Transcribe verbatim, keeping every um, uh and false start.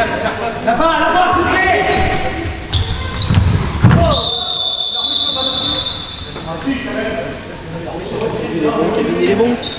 Là-bas, là-bas, tout près. Il est bon, Kevin, il est bon.